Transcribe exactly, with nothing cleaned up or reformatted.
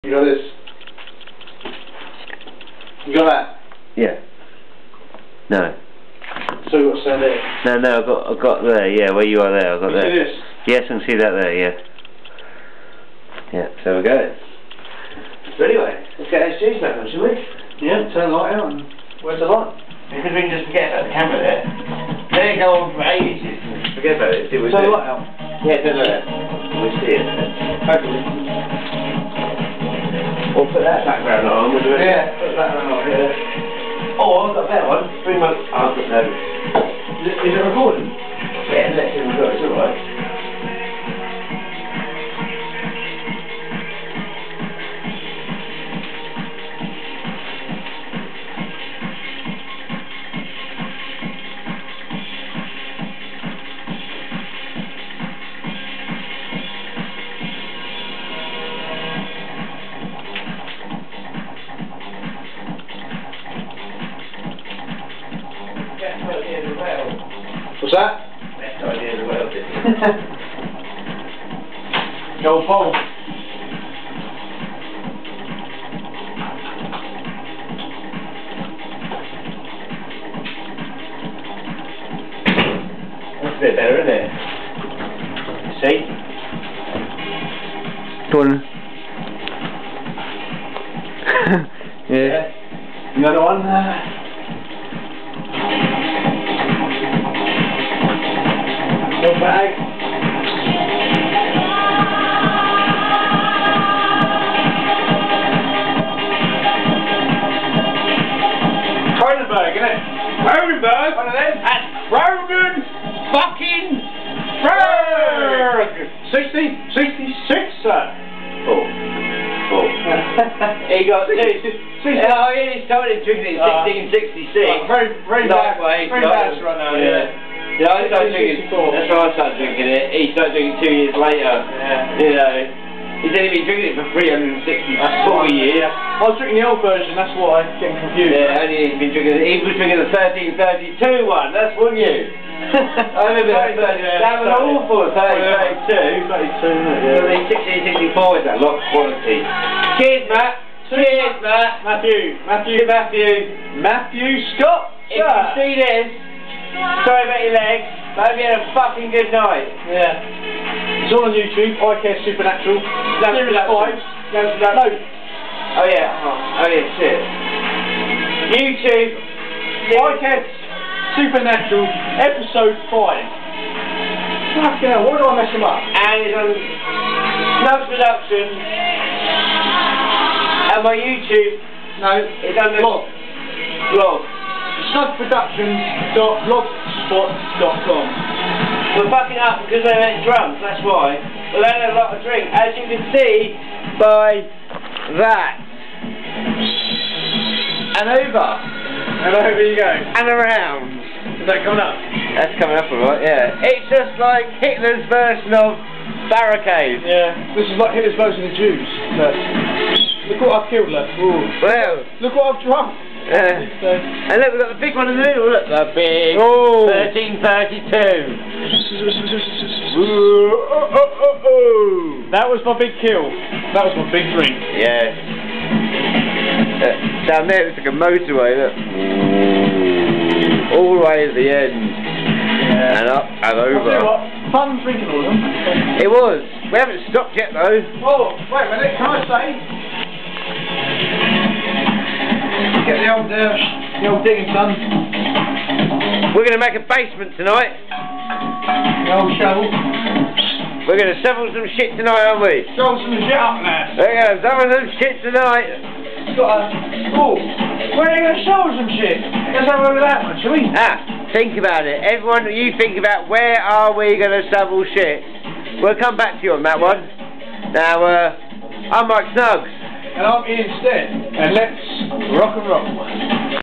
You got this. You got that? Yeah. No. So you got to stand there? No, no, I've got, I've got there, yeah, where you are there, I've got you there. See this? Yes, I can see that there, yeah. Yeah, so we go. So anyway, let's get S Gs back on, shall we? Yeah, turn the light out and... Where's the light? Because we can just forget about the camera there. Let it go on for ages. Forget about it, see what we Turn do. the light out. Yeah, turn the light out. We see it. Hopefully. We'll put that background on, we'll do it. Yeah, put that one on, yeah. Oh, I've got that one. Three months. I'll put that. Is it, is it recording? Yeah, let's see what we've got, it's alright. What's that? Best idea in the world, isn't it? The old pole. That's a bit better, isn't it? See? Go on. Yeah. Yeah. The other one? Uh... No bag. Cronenberg, innit? Cronenberg? One of them? That's Cronen fucking Berg! sixty, sixty-six, sir. Four. Four. He got two. sixty. Oh, yeah, he started drinking it in sixteen sixty-six. Uh, very, very bad. Lightweight, Very light- bad right now, yeah. yeah. Yeah, I started drinking. sixty-four. That's why I started drinking it. He started drinking two years later. Yeah. You know, he's only been drinking it for three hundred sixty-four years. I was drinking the old version, that's why I'm getting confused. Yeah, only he's been drinking. He was drinking the thirteen thirty-two one. That's one you. I remember that. Yeah, That was awful. thirteen thirty-two. thirty-two, isn't it? So the sixteen sixty-four is a lot of quality. Cheers, Matt. Cheers, Matt. Matthew, Matthew, Matthew. Matthew Scott. If you see this, sorry about your legs, but I hope you had a fucking good night. Yeah. It's all on YouTube. I Care Supernatural. That's Series that's- five. that's- that's- No. Oh yeah. Oh, oh yeah. Shit. YouTube. I Care Supernatural. Episode five. Fucking hell, why do I mess them up? And it's on Snugs Productions. And my YouTube No. is under Blog. blog. snug productions dot blogspot dot com. We're fucking up because they went drunk, that's why. We've had a lot of drink, as you can see by that. And over. And over you go. And around. Is that coming up? That's coming up alright, yeah. It's just like Hitler's version of Barricade. Yeah. This is like Hitler's version of Jews. Look. Look what I've killed, look. Ooh. Well, Look what I've drunk. yeah. So, And look, we've got the big one in the middle, look. The big Oh. thirteen thirty-two. Ooh, oh, oh, oh, oh. That was my big kill. That was my big drink. Yeah. Uh, down there it's like a motorway, look. All the way at the end. Yeah. And up and I'll tell you over. what, fun drinking all of them. It was. We haven't stopped yet though. Oh, wait a minute, can I say? Get the old, uh, the old digging son. We're going to make a basement tonight. The old shovel. We're going to shovel some shit tonight, aren't we? Shovel some shit up there. We're going to shovel some shit tonight. It's got a... Oh, where are you going to shovel some shit? Let's have a look at that one, shall we? Ah, think about it. Everyone, you think about where are we going to shovel shit. We'll come back to you on that one. Now, uh, I'm Mike Snugs. And I'm Ian Stead. And let's rock and roll.